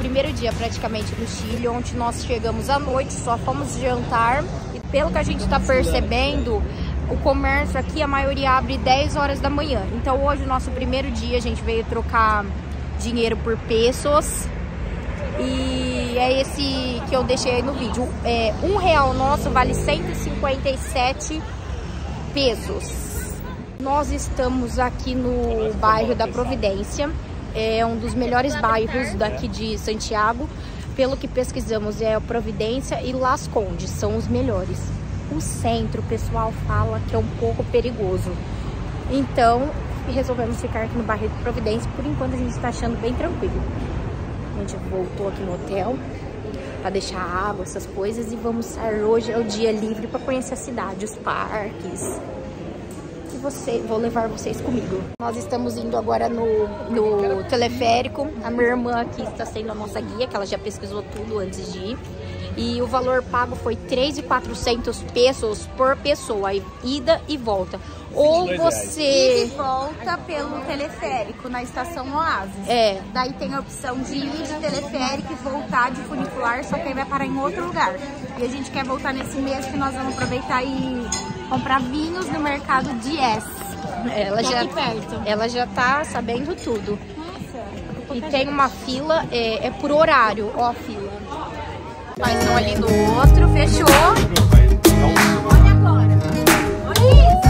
primeiro dia praticamente no Chile. Ontem nós chegamos à noite, só fomos jantar. E pelo que a gente tá percebendo, o comércio aqui, a maioria abre 10 horas da manhã. Então hoje, o nosso primeiro dia, a gente veio trocar dinheiro por pesos. E é esse que eu deixei aí no vídeo. R$1 nosso vale 157 pesos. Nós estamos aqui no bairro da Providência. É um dos melhores bairros daqui de Santiago. Pelo que pesquisamos, é a Providência e Las Condes, são os melhores. O centro, o pessoal fala que é um pouco perigoso. Então, resolvemos ficar aqui no bairro de Providência. Por enquanto, a gente está achando bem tranquilo. A gente voltou aqui no hotel para deixar água, essas coisas. E vamos sair hoje, é o dia livre para conhecer a cidade, os parques. Vou levar vocês comigo. Nós estamos indo agora no teleférico. A minha irmã aqui está sendo a nossa guia, que ela já pesquisou tudo antes de ir. E o valor pago foi 3.400 pesos por pessoa, ida e volta. Ou você... Ida e volta pelo teleférico, na estação Oasis. Daí tem a opção de ir de teleférico e voltar de funicular, só que aí vai parar em outro lugar. E a gente quer voltar nesse mês que nós vamos aproveitar e comprar vinhos no mercado de S. Ela já tá sabendo tudo. Nossa, e tem uma fila, é por horário, ó a fila. Mas estão ali no outro, fechou. Olha agora. Olha isso.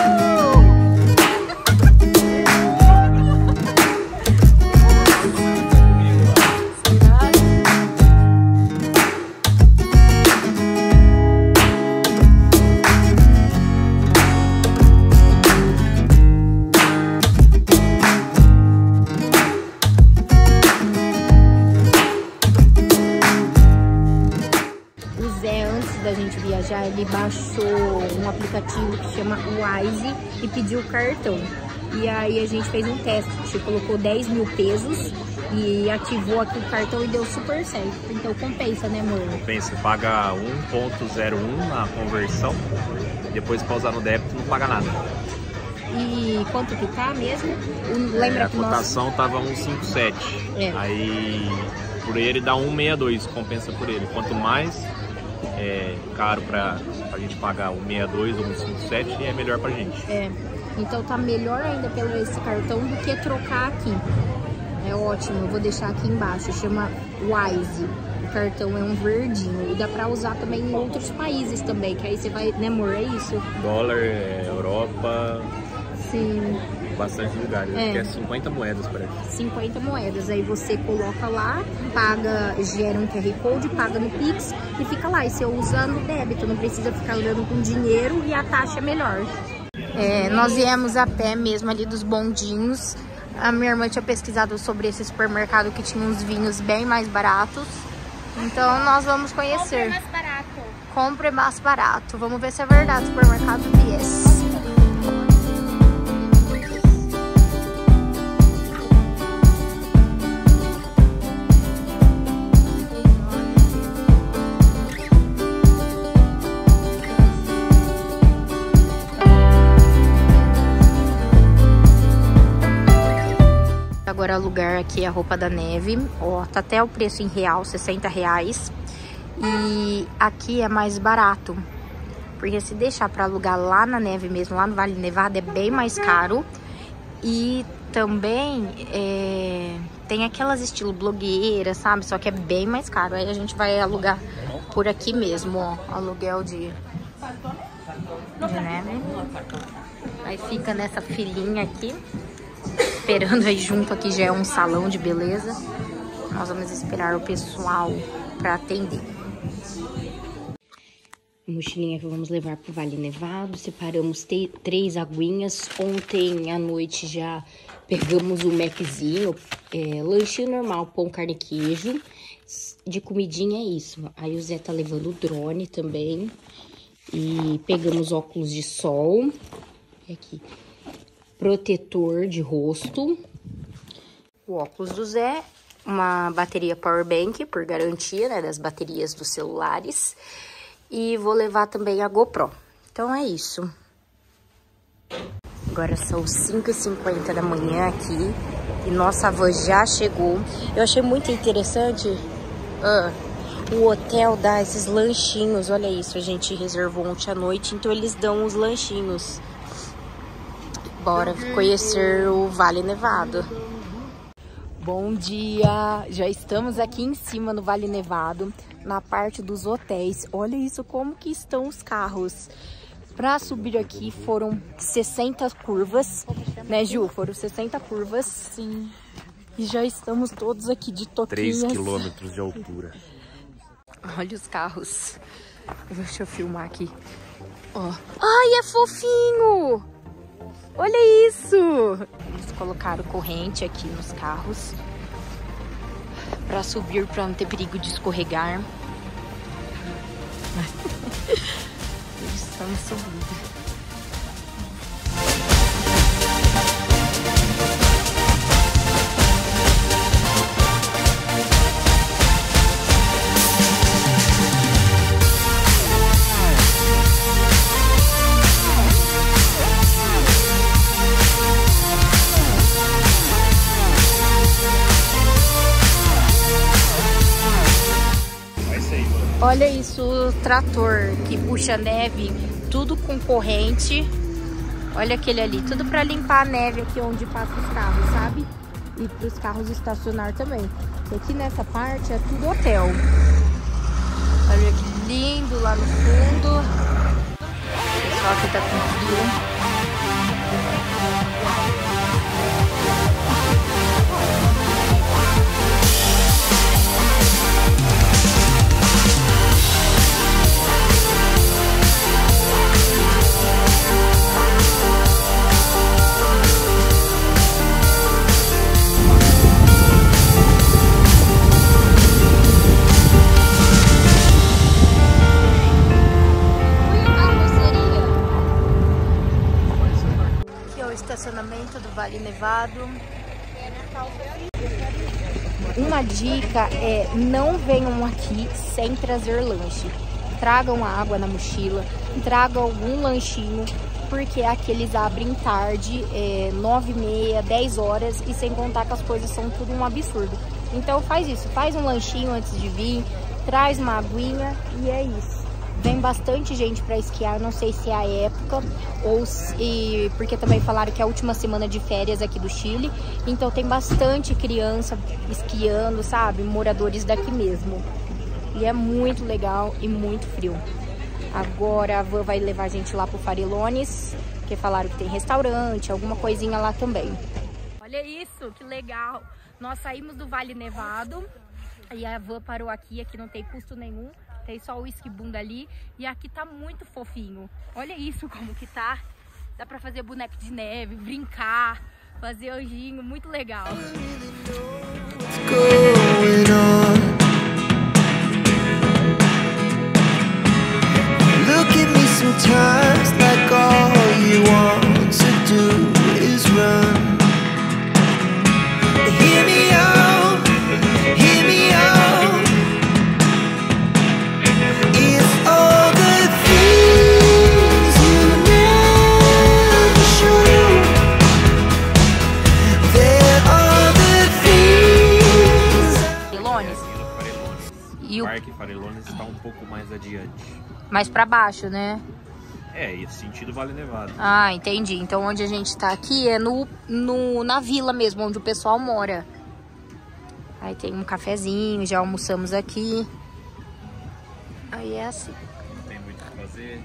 Da gente viajar, ele baixou um aplicativo que chama Wise e pediu o cartão. E aí a gente fez um teste, colocou 10 mil pesos e ativou aqui o cartão e deu super certo. Então compensa, né, amor? Compensa, paga 1,01 na conversão, depois pra usar no débito não paga nada. E quanto que tá mesmo? Lembra que a cotação tava 1,57. Aí por ele dá 1,62, compensa por ele. Quanto mais caro pra gente pagar 1,62 ou 1,57, é melhor pra gente. Então tá melhor ainda pelo esse cartão do que trocar aqui. É ótimo, eu vou deixar aqui embaixo, chama Wise. O cartão é um verdinho e dá pra usar também em outros países também, que aí você vai, né, amor, é isso? Dólar, Europa... Sim. Bastante lugares, acho que é 50 moedas, parece. 50 moedas, aí você coloca lá, paga, gera um QR Code, paga no Pix e fica lá. E você usa no débito, não precisa ficar andando com dinheiro e a taxa é melhor. Nós viemos a pé mesmo ali dos bondinhos. A minha irmã tinha pesquisado sobre esse supermercado que tinha uns vinhos bem mais baratos. Então nós vamos conhecer. Compre mais barato. Compre mais barato. Vamos ver se é verdade o supermercado Bies. Agora alugar aqui a roupa da neve, ó, tá até o preço em real, R$60. E aqui é mais barato, porque se deixar pra alugar lá na neve mesmo, lá no Vale Nevado, é bem mais caro. E também tem aquelas estilo blogueira, sabe? Só que é bem mais caro. Aí a gente vai alugar por aqui mesmo, ó, aluguel de neve. Aí fica nessa filinha aqui, esperando aí junto. Aqui já é um salão de beleza. Nós vamos esperar o pessoal para atender. A mochilinha que vamos levar pro Vale Nevado. Separamos 3 aguinhas. Ontem à noite já pegamos o Maczinho, lanchinho normal, pão, carne e queijo. De comidinha é isso. Aí o Zé tá levando o drone também. E pegamos óculos de sol. E aqui, protetor de rosto. O óculos do Zé. Uma bateria powerbank, por garantia, né, das baterias dos celulares. E vou levar também a GoPro. Então é isso. Agora são 5h50 da manhã aqui. E nossa van já chegou. Eu achei muito interessante o hotel dá esses lanchinhos. Olha isso, a gente reservou ontem à noite, então eles dão os lanchinhos. Bora conhecer o Vale Nevado. Bom dia! Já estamos aqui em cima no Vale Nevado, na parte dos hotéis. Olha isso, como que estão os carros. Para subir aqui foram 60 curvas, né, Ju? Foram 60 curvas. Sim. E já estamos todos aqui de toquinhas. 3 quilômetros de altura. Olha os carros. Deixa eu filmar aqui. Ó. Ai, é fofinho! Olha isso! Eles colocaram corrente aqui nos carros para subir, para não ter perigo de escorregar. Estamos subindo. Olha isso, o trator que puxa neve, tudo com corrente. Olha aquele ali, tudo para limpar a neve aqui onde passa os carros, sabe? E para os carros estacionar também. E aqui nessa parte é tudo hotel. Olha que lindo lá no fundo. O pessoal aqui tá com frio. Estacionamento do Vale Nevado. Uma dica é: não venham aqui sem trazer lanche. Tragam água na mochila, tragam algum lanchinho, porque aqui eles abrem tarde, 9h30, 10 horas, e sem contar que as coisas são tudo um absurdo. Então faz isso, faz um lanchinho antes de vir, traz uma aguinha e é isso. Vem bastante gente para esquiar, não sei se é a época ou se, porque também falaram que é a última semana de férias aqui do Chile, então tem bastante criança esquiando, sabe? Moradores daqui mesmo. E é muito legal e muito frio. Agora a van vai levar a gente lá pro Farellones, porque falaram que tem restaurante, alguma coisinha lá também. Olha isso, que legal! Nós saímos do Vale Nevado e a van parou aqui não tem custo nenhum. Tem só o whisky bunda ali e aqui tá muito fofinho. Olha isso como que tá. Dá pra fazer boneco de neve, brincar, fazer anjinho, muito legal. Look at me sometimes like all you want to do is run. Hear me out, hear me out. O Parque Farellones está um pouco mais adiante. Mais para baixo, né? É, e sentido Vale Nevado. Ah, entendi. Então onde a gente tá aqui é na vila mesmo, onde o pessoal mora. Aí tem um cafezinho, já almoçamos aqui. Aí é assim. Não tem muito o que fazer.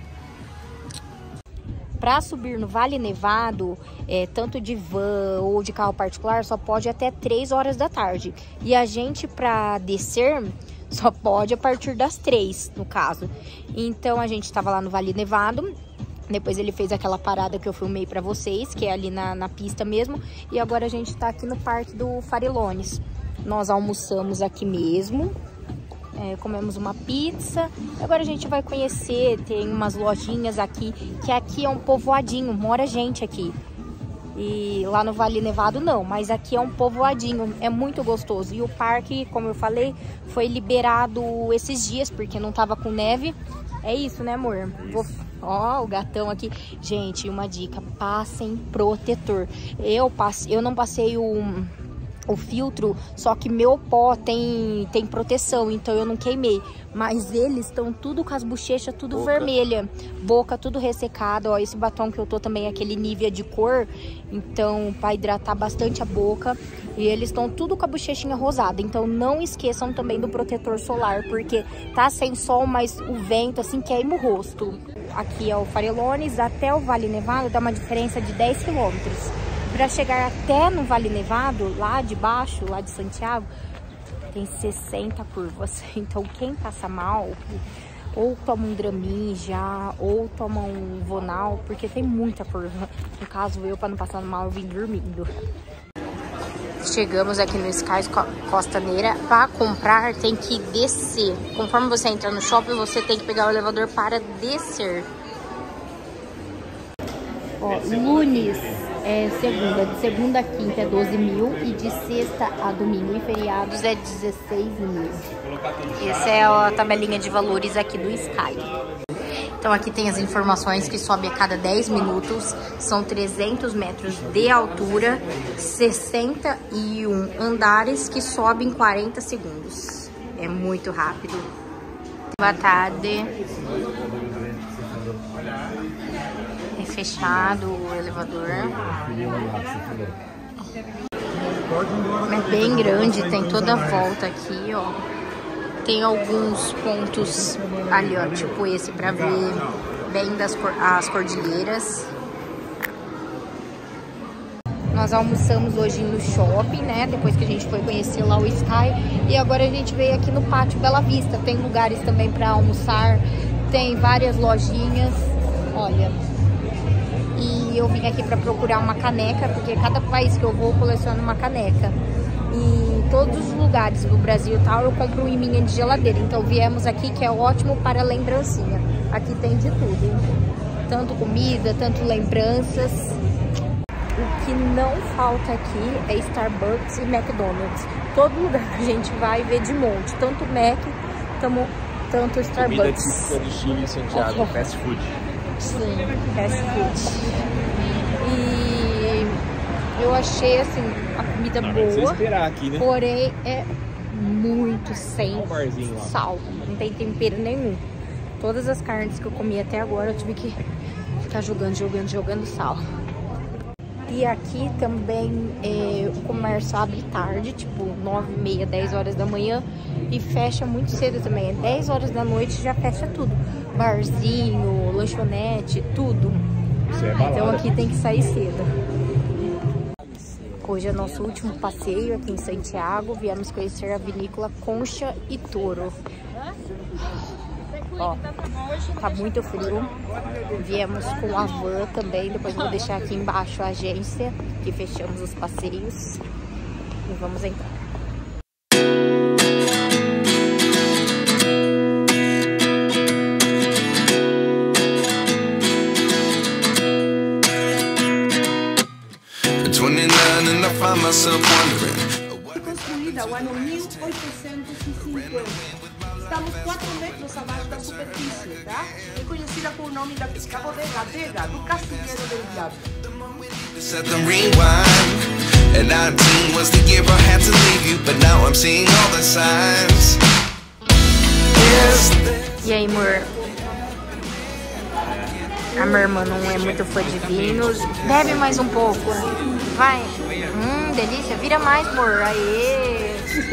Para subir no Vale Nevado, tanto de van ou de carro particular, só pode até 3 horas da tarde. E a gente, para descer, só pode a partir das 3, no caso. Então a gente estava lá no Vale Nevado. Depois ele fez aquela parada que eu filmei para vocês, que é ali na pista mesmo. E agora a gente tá aqui no Parque do Farellones. Nós almoçamos aqui mesmo. Comemos uma pizza. Agora a gente vai conhecer, tem umas lojinhas aqui, que aqui é um povoadinho, mora gente aqui. E lá no Vale Nevado não, mas aqui é um povoadinho, é muito gostoso. E o parque, como eu falei, foi liberado esses dias, porque não tava com neve. É isso, né, amor? Ó, o gatão aqui. Gente, uma dica, passem protetor. Eu não passei o filtro, só que meu pó tem proteção, então eu não queimei. Mas eles estão tudo com as bochechas tudo vermelha, boca tudo ressecada. Ó, esse batom que eu tô também é aquele Nivea de cor, então vai hidratar bastante a boca. E eles estão tudo com a bochechinha rosada, então não esqueçam também do protetor solar, porque tá sem sol, mas o vento assim queima o rosto. Aqui é o Farellones, até o Vale Nevado dá uma diferença de 10 km. Para chegar até no Vale Nevado, lá de baixo, lá de Santiago, tem 60 curvas. Então quem passa mal, ou toma um Dramin já, ou toma um Vonal, porque tem muita curva. No caso eu, para não passar mal, eu vim dormindo. Chegamos aqui no Sky Costaneira. Para comprar tem que descer. Conforme você entra no shopping, você tem que pegar o elevador para descer. Ó, Lunes é segunda, de segunda a quinta é 12 mil e de sexta a domingo e feriados é 16 mil. Essa é a tabelinha de valores aqui do Sky. Então aqui tem as informações que sobe a cada 10 minutos, são 300 metros de altura, 61 andares que sobe em 40 segundos. É muito rápido. Boa tarde. É fechado o elevador. É bem grande, tem toda a volta aqui, ó. Tem alguns pontos ali, ó, tipo esse, pra ver bem as cordilheiras. Nós almoçamos hoje no shopping, né? Depois que a gente foi conhecer lá o Sky. E agora a gente veio aqui no Pátio Bela Vista. Tem lugares também pra almoçar. Tem várias lojinhas. Olha. E eu vim aqui pra procurar uma caneca, porque cada país que eu vou, eu coleciono uma caneca. Em todos os lugares do Brasil e tal, eu compro um imã de geladeira. Então viemos aqui, que é ótimo para lembrancinha. Aqui tem de tudo. Tanto comida, tanto lembranças. O que não falta aqui é Starbucks e McDonald's. Todo lugar que a gente vai ver de monte. Tanto Mac, tanto Starbucks. Comida do Chile em Santiago, fast food. Sim, fast food. E eu achei, assim, a comida boa, esperar aqui, né? Porém é muito sem sal. Não tem tempero nenhum. Todas as carnes que eu comi até agora, eu tive que ficar jogando sal. E aqui também o comércio abre tarde, tipo 9h30, 10 horas da manhã, e fecha muito cedo também. 10 horas da noite já fecha tudo. Barzinho, lanchonete, tudo. Então aqui tem que sair cedo. Hoje é nosso último passeio aqui em Santiago. Viemos conhecer a vinícola Concha y Toro. Ó, tá muito frio. Viemos com a van também. Depois vou deixar aqui embaixo a agência que fechamos os passeios. E vamos entrar. Foi construída no ano 1850. Estamos 4 metros abaixo da superfície, tá? É conhecida com o nome da bodega do Castilheiro del Diablo. E aí, amor? A minha irmã não é muito fã de vinhos. Bebe mais um pouco. Vai. Delícia. Vira mais, amor. Aê.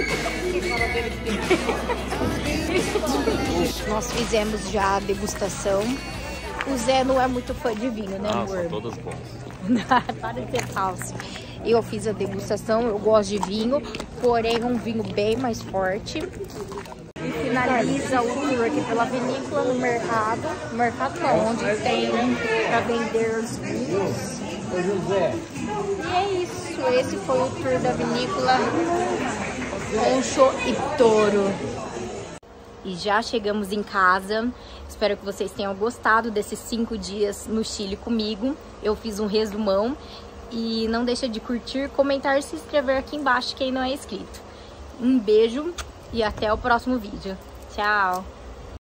Nós fizemos já a degustação. O Zé não é muito fã de vinho, né, amor? São todos bons. Para de ser falso. Eu fiz a degustação. Eu gosto de vinho, porém um vinho bem mais forte. E finaliza o tour aqui pela vinícola no mercado. No mercado não, onde tem para vender os vinhos. E é isso. Esse foi o tour da vinícola Concha y Toro. E já chegamos em casa. Espero que vocês tenham gostado desses 5 dias no Chile comigo. Eu fiz um resumão. E não deixa de curtir, comentar e se inscrever aqui embaixo quem não é inscrito. Um beijo e até o próximo vídeo. Tchau!